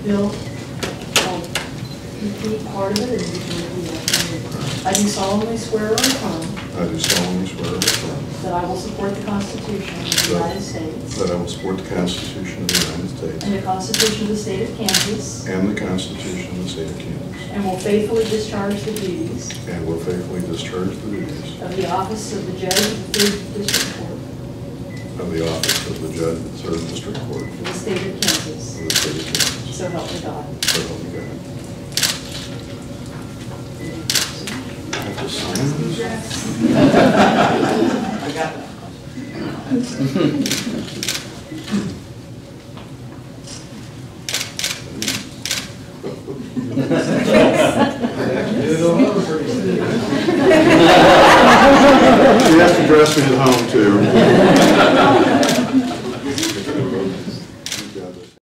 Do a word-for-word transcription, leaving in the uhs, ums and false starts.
Bill, I'll repeat part of it and you can repeat after me. I do solemnly swear or affirm I do solemnly swear or affirm that I will support the Constitution of the United States that I will support the Constitution of the United States and the Constitution of the State of Kansas, and the Constitution of the State of Kansas, and will faithfully discharge the duties and will faithfully discharge the duties of the office of the Judge of the Third District Court of the office of the Judge of the Third District Court of the State of Kansas. of the State of Kansas. So help me God. So help me God. I have to sign this? I got that.